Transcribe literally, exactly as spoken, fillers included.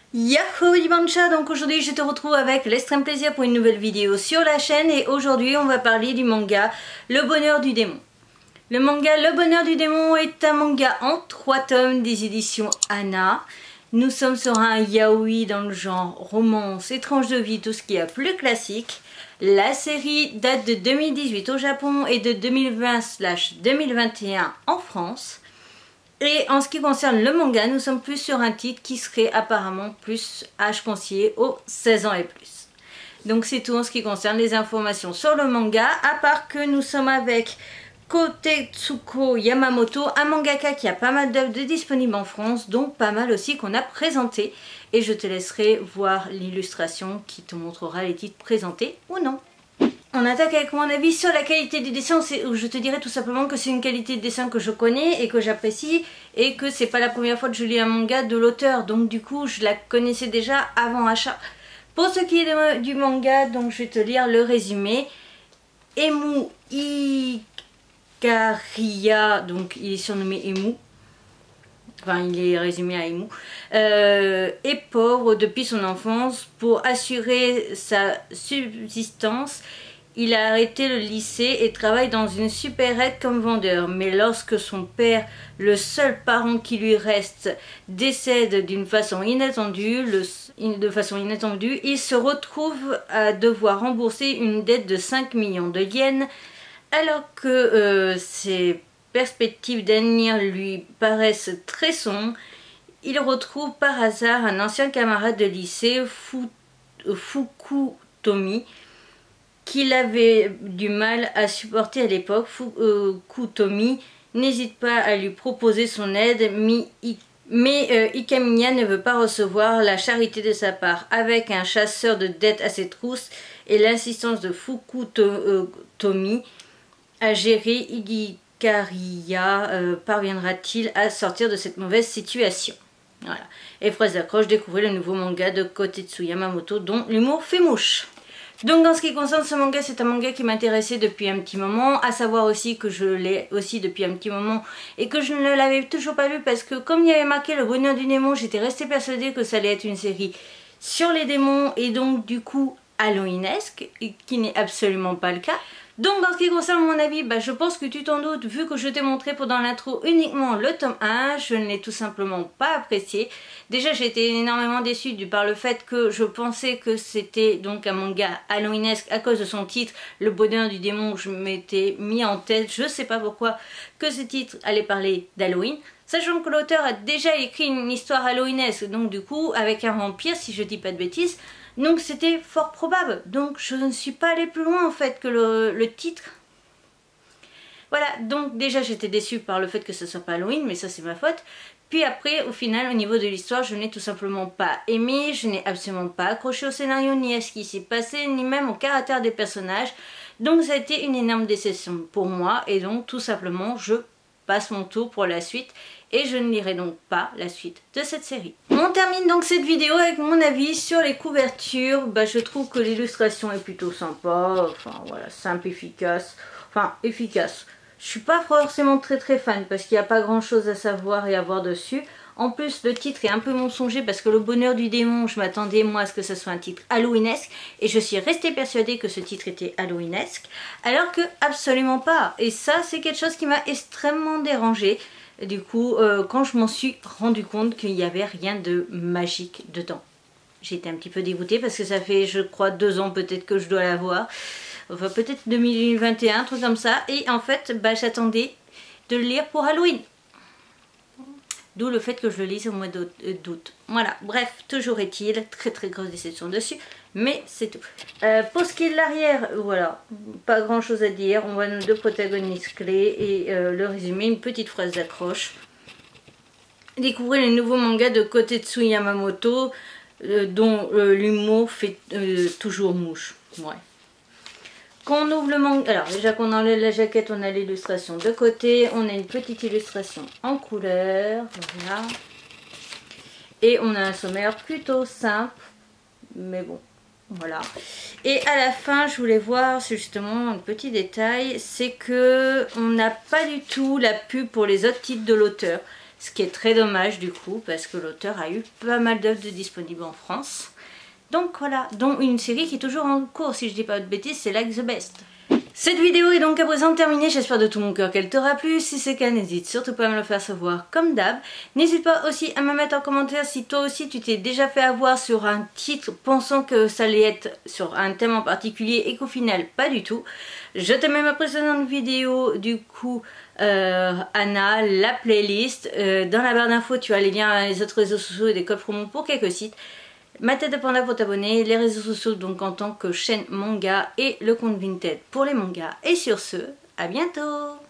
Yahoo Ivancha, donc aujourd'hui je te retrouve avec l'extrême plaisir pour une nouvelle vidéo sur la chaîne et aujourd'hui on va parler du manga Le Bonheur du Démon. Le manga Le Bonheur du Démon est un manga en trois tomes des éditions Anna. Nous sommes sur un yaoi dans le genre romance, étrange de vie, tout ce qui est plus classique. La série date de deux mille dix-huit au Japon et de deux mille vingt deux mille vingt et un en France. Et en ce qui concerne le manga, nous sommes plus sur un titre qui serait apparemment plus âge conseillé aux seize ans et plus. Donc c'est tout en ce qui concerne les informations sur le manga, à part que nous sommes avec Kotetsuko Yamamoto, un mangaka qui a pas mal d'œuvres disponibles en France, donc pas mal aussi qu'on a présenté. Et je te laisserai voir l'illustration qui te montrera les titres présentés ou non. On attaque avec mon avis sur la qualité du dessin, où je te dirais tout simplement que c'est une qualité de dessin que je connais et que j'apprécie et que c'est pas la première fois que je lis un manga de l'auteur, donc du coup je la connaissais déjà avant achat. Pour ce qui est de, du manga, donc je vais te lire le résumé. Emu Ikariya, donc il est surnommé Emu, enfin il est résumé à Emu, euh, est pauvre depuis son enfance. Pour assurer sa subsistance, il a arrêté le lycée et travaille dans une supérette comme vendeur. Mais lorsque son père, le seul parent qui lui reste, décède d'une façon inattendue, le, de façon inattendue, il se retrouve à devoir rembourser une dette de cinq millions de yens, alors que euh, ses perspectives d'avenir lui paraissent très sombres. Il retrouve par hasard un ancien camarade de lycée, Fukutomi, qu'il avait du mal à supporter à l'époque. Fukutomi n'hésite pas à lui proposer son aide, mais euh, Ikamiya ne veut pas recevoir la charité de sa part. Avec un chasseur de dettes à ses trousses et l'insistance de Fukutomi à gérer, Ikariya euh, parviendra-t-il à sortir de cette mauvaise situation? Voilà. Et phrase d'accroche, découvrez le nouveau manga de Kotetsu Yamamoto dont l'humour fait mouche. Donc en ce qui concerne ce manga, c'est un manga qui m'intéressait depuis un petit moment, à savoir aussi que je l'ai aussi depuis un petit moment et que je ne l'avais toujours pas lu parce que comme il y avait marqué Le Bonheur du Démon, j'étais restée persuadée que ça allait être une série sur les démons et donc du coup halloweenesque, qui n'est absolument pas le cas. Donc en ce qui concerne mon avis, bah, je pense que tu t'en doutes, vu que je t'ai montré pendant l'intro uniquement le tome un, je ne l'ai tout simplement pas apprécié. Déjà j'ai été énormément déçue du par le fait que je pensais que c'était donc un manga halloweenesque à cause de son titre, Le Bonheur du Démon. Je m'étais mis en tête, je sais pas pourquoi, que ce titre allait parler d'Halloween. Sachant que l'auteur a déjà écrit une histoire halloweenesque, donc du coup avec un vampire si je dis pas de bêtises. Donc c'était fort probable, donc je ne suis pas allée plus loin en fait que le, le titre. Voilà, donc déjà j'étais déçue par le fait que ce soit pas Halloween, mais ça c'est ma faute. Puis après, au final, au niveau de l'histoire, je n'ai tout simplement pas aimé, je n'ai absolument pas accroché au scénario, ni à ce qui s'est passé, ni même au caractère des personnages. Donc ça a été une énorme déception pour moi, et donc tout simplement je passe mon tour pour la suite. Et je ne lirai donc pas la suite de cette série. On termine donc cette vidéo avec mon avis sur les couvertures. Bah, je trouve que l'illustration est plutôt sympa. Enfin voilà, simple, efficace. Enfin efficace. Je suis pas forcément très très fan parce qu'il n'y a pas grand chose à savoir et à voir dessus. En plus le titre est un peu mensonger parce que Le Bonheur du Démon, je m'attendais moi à ce que ce soit un titre halloweenesque. Et je suis restée persuadée que ce titre était halloweenesque. Alors que absolument pas. Et ça c'est quelque chose qui m'a extrêmement dérangée. Du coup, euh, quand je m'en suis rendu compte qu'il n'y avait rien de magique dedans, j'étais un petit peu dégoûtée parce que ça fait, je crois, deux ans peut-être que je dois l'avoir. Enfin, peut-être deux mille vingt et un, un truc comme ça. Et en fait, bah, j'attendais de le lire pour Halloween. D'où le fait que je le lise au mois d'août. Voilà, bref, toujours est-il, très très grosse déception dessus, mais c'est tout. Euh, pour ce qui est de l'arrière, voilà, pas grand chose à dire. On voit nos deux protagonistes clés et euh, le résumé, une petite phrase d'accroche. Découvrez le nouveau manga de Kotetsu Yamamoto, euh, dont euh, l'humour fait euh, toujours mouche. Ouais. Quand on ouvre le manga, alors déjà qu'on enlève la jaquette, on a l'illustration de côté, on a une petite illustration en couleur, voilà. Et on a un sommaire plutôt simple, mais bon, voilà. Et à la fin, je voulais voir justement un petit détail, c'est que on n'a pas du tout la pub pour les autres titres de l'auteur. ce qui est très dommage du coup parce que l'auteur a eu pas mal d'œuvres disponibles en France. Donc voilà, dont une série qui est toujours en cours, si je dis pas de bêtises, c'est Like the Best. Cette vidéo est donc à présent terminée, j'espère de tout mon cœur qu'elle t'aura plu. Si c'est le cas, n'hésite surtout pas à me le faire savoir comme d'hab. N'hésite pas aussi à me mettre en commentaire si toi aussi tu t'es déjà fait avoir sur un titre pensant que ça allait être sur un thème en particulier et qu'au final pas du tout. Je te mets ma précédente vidéo du coup euh, Anna, la playlist. Euh, dans la barre d'infos tu as les liens à les autres réseaux sociaux et des codes promo pour quelques sites. Ma tête de panda pour t'abonner, les réseaux sociaux donc en tant que chaîne manga et le compte Vinted pour les mangas. Et sur ce, à bientôt!